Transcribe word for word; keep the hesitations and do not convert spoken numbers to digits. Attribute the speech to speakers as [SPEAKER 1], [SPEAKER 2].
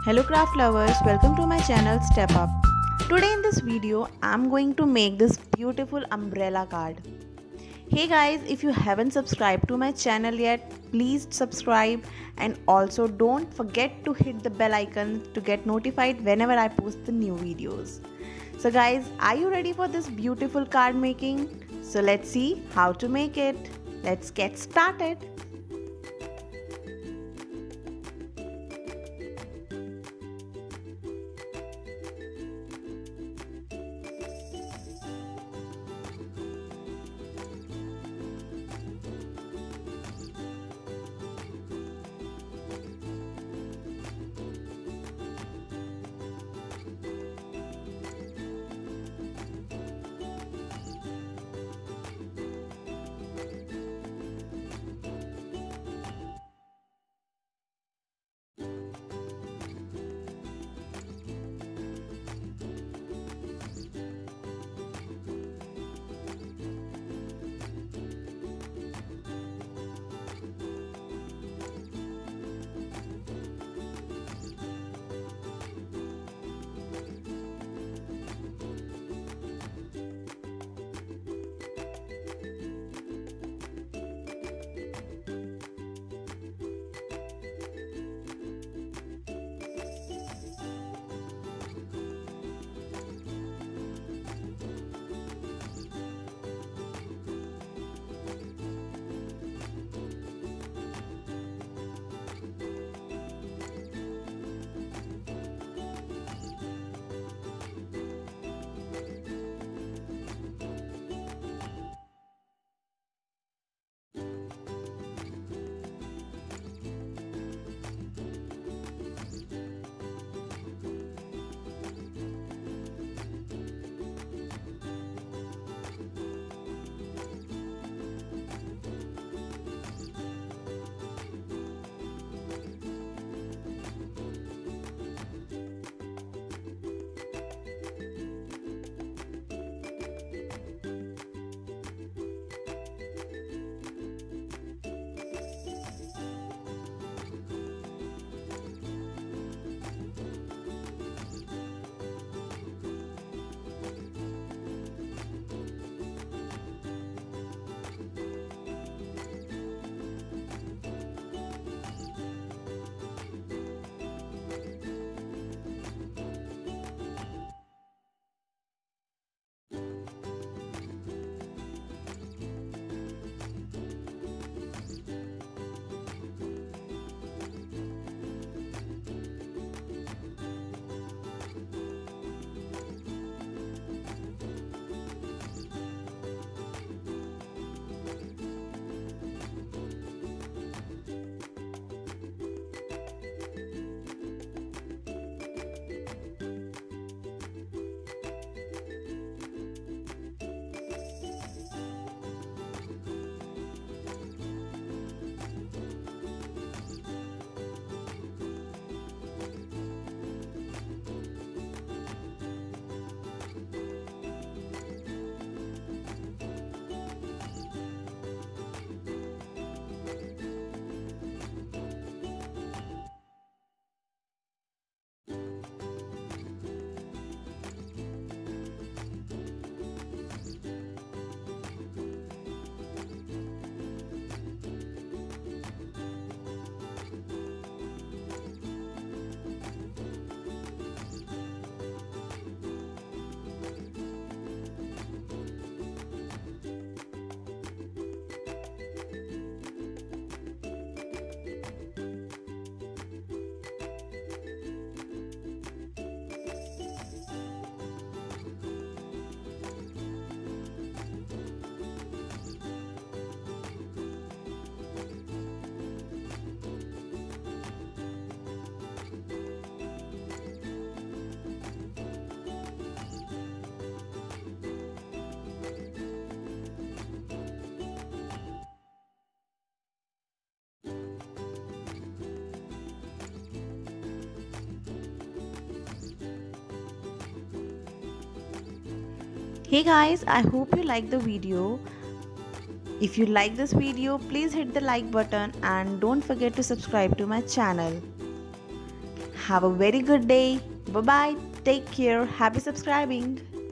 [SPEAKER 1] Hello craft lovers, welcome to my channel Step Up. Today in this video, I'm going to make this beautiful umbrella card. Hey guys, if you haven't subscribed to my channel yet, please subscribe and also don't forget to hit the bell icon to get notified whenever I post the new videos. So guys, are you ready for this beautiful card making? So let's see how to make it. Let's get started. Hey guys, I hope you like the video. If you like this video, please hit the like button and don't forget to subscribe to my channel. Have a very good day. Bye bye. Take care. Happy subscribing.